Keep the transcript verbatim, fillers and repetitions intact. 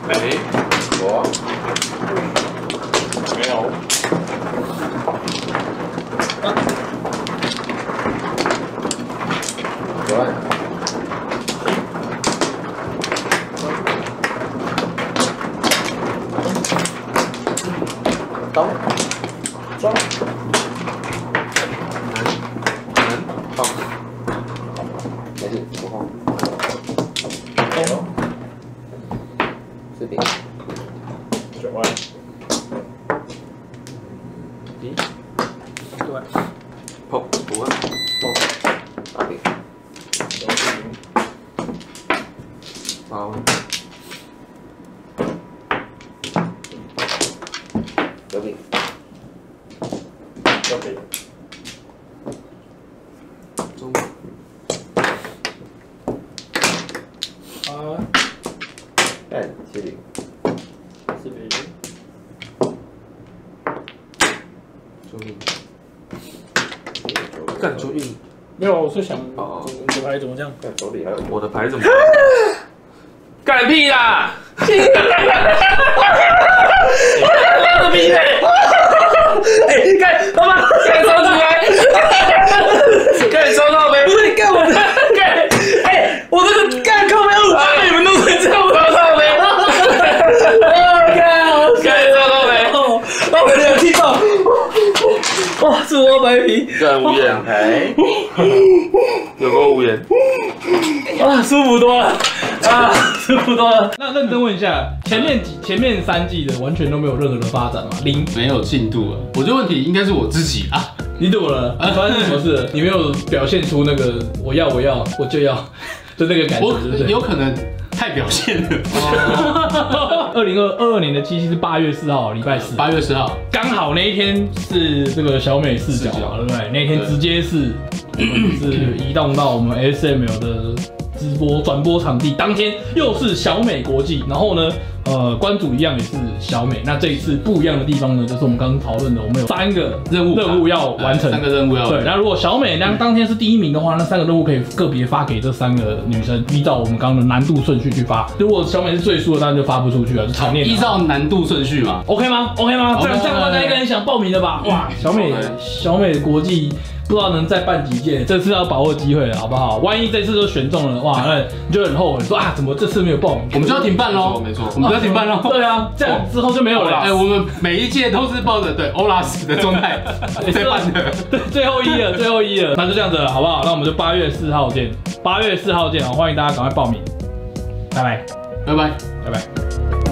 哎，我没有。对。刀，装。难，难放。没事，不放。刀。四饼。九万。一。对。碰五万。碰。八饼。九饼。八万。九饼。九饼。中。啊。干七饼。四饼。九饼。干九饼。 没有，我是想哦，你的牌怎么这样？ 干手里还有我的牌怎么？干屁啦！ 个屁嘞！哎，干他妈，干抽出来！干抽到没？不是干我的，干！哎，我这个干靠没有，被你们弄成这样，我抽到没？干，干抽到没？我没有踢到。哇，是我白皮。 干无眼牌，有个无眼。 啊，舒服多了。啊，舒服多了。那认真问一下，前面几前面三季的完全都没有任何的发展嘛？零， 没有进度了。我觉得问题应该是我自己啊。 你怎么了？发生什么事了？你没有表现出那个我要我要我就要的那个感觉， 我对不对？ 有可能太表现了。 二零二二年的七夕是八月四号，礼拜四。 八月十号， 刚好那一天是这个小美视角嘛，对不对？那一天直接是是移动到我们 S M L 的直播转播场地，当天又是小美国际，然后呢，呃，关主一样也是小美。那这一次不一样的地方呢，就是我们刚刚讨论的，我们有三个任务任务要完成， 三个任务要完成。 对，那如果小美当当天是第一名的话，那三个任务可以个别发给这三个女生，依照我们刚刚的难度顺序去发。如果小美是最输的，当然就发不出去了，就场面。 依照难度顺序嘛 ，OK 吗 ？OK 吗？这样这样大家应该很想报名的吧？哇，小美小美国际。不知道能再办几届，这次要把握机会了，好不好？万一这次都选中了，哇，那你就很后悔，说啊，怎么这次没有报名？ 我们就要停办喽，没错，我们就要停办喽。 对啊，这样之后就没有了。 哎，我们每一届都是抱着对欧拉斯的状态在办的， 对，最后一了，最后一了，那就这样子了，好不好？那我们就八月四号见，八月四号见啊！欢迎大家赶快报名，拜拜， 拜拜， 拜拜。